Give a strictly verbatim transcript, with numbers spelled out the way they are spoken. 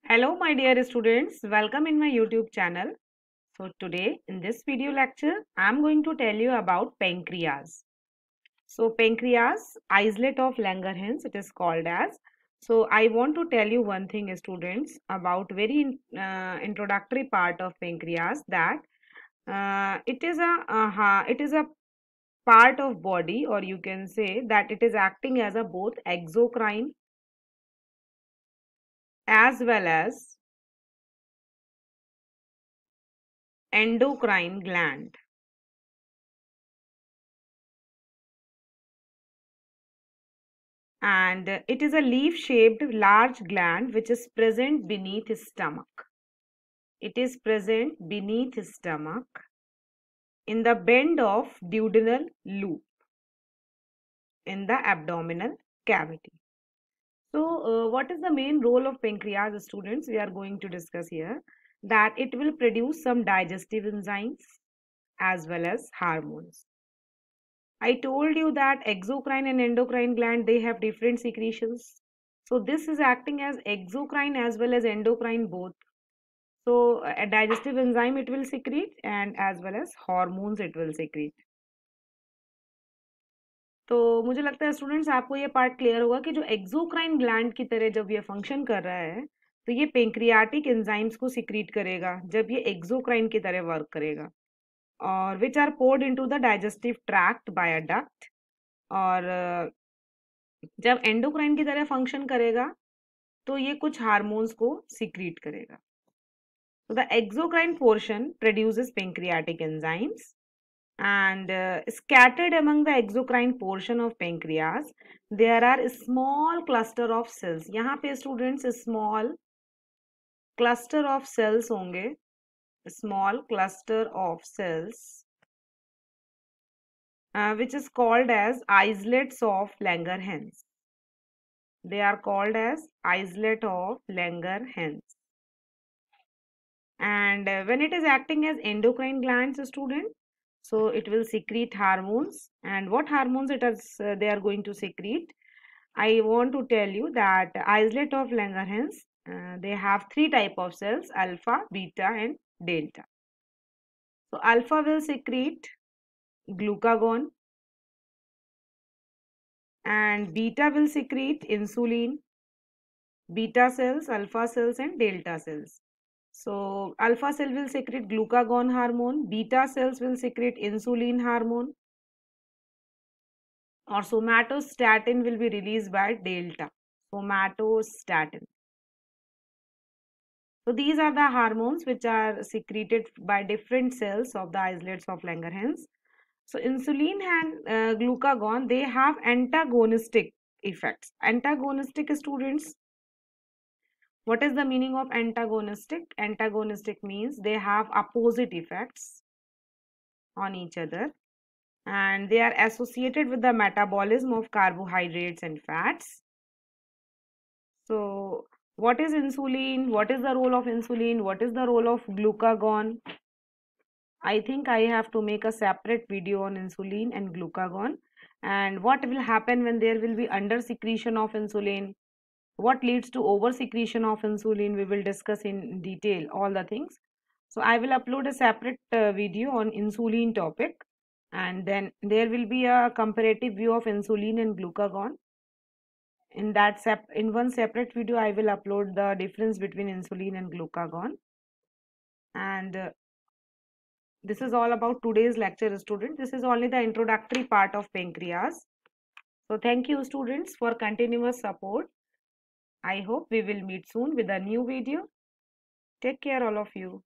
Hello my dear students, welcome in my YouTube channel. So today in this video lecture, I am going to tell you about pancreas. So pancreas, islet of Langerhans it is called as. So I want to tell you one thing students about very uh, introductory part of pancreas that uh, it is a uh, it is a part of body, or you can say that it is acting as a both exocrine as well as endocrine gland. And it is a leaf-shaped large gland which is present beneath his stomach. It is present beneath his stomach in the bend of duodenal loop in the abdominal cavity. So, uh, what is the main role of pancreas, students? We are going to discuss here that it will produce some digestive enzymes as well as hormones. I told you that exocrine and endocrine gland, they have different secretions. So this is acting as exocrine as well as endocrine both. So a digestive enzyme it will secrete and as well as hormones it will secrete. तो मुझे लगता है students आपको ये part clear होगा कि जो exocrine gland की तरह जब ये फंक्शन कर रहा है तो ये पेंक्रियाटिक एंजाइम्स को सिक्रीट करेगा जब ये एक्सोक्राइन की तरह वर्क करेगा और which are poured into the digestive tract by a duct और जब एंडोक्राइन की तरह फंक्शन करेगा तो ये कुछ हार्मोन्स को सिक्रीट करेगा. So the exocrine portion produces pancreatic enzymes and uh, scattered among the exocrine portion of pancreas there are small cluster of cells. यहाँ पे students small cluster of cells होंगे, small cluster of cells uh, which is called as islets of Langerhans. They are called as islet of Langerhans. And uh, when it is acting as endocrine glands, student, so it will secrete hormones. And what hormones it is uh, they are going to secrete? I want to tell you that islet of Langerhans, uh, they have three type of cells: alpha, beta, and delta. So alpha will secrete glucagon, and beta will secrete insulin. Beta cells, alpha cells, and delta cells. So alpha cell will secrete glucagon hormone, beta cells will secrete insulin hormone, or somatostatin will be released by delta. Somatostatin. So these are the hormones which are secreted by different cells of the islets of Langerhans. So insulin and uh, glucagon, they have antagonistic effects. Antagonistic students, what is the meaning of antagonistic? Antagonistic means they have opposite effects on each other and they are associated with the metabolism of carbohydrates and fats. So what is insulin? What is the role of insulin? What is the role of glucagon? I think I have to make a separate video on insulin and glucagon and what will happen when there will be under secretion of insulin. What leads to over secretion of insulin, we will discuss in detail all the things. So I will upload a separate uh, video on insulin topic and then there will be a comparative view of insulin and glucagon. In that sep in one separate video I will upload the difference between insulin and glucagon. And uh, this is all about today's lecture, student. This is only the introductory part of pancreas. So thank you students for continuous support. I hope we will meet soon with a new video. Take care all of you.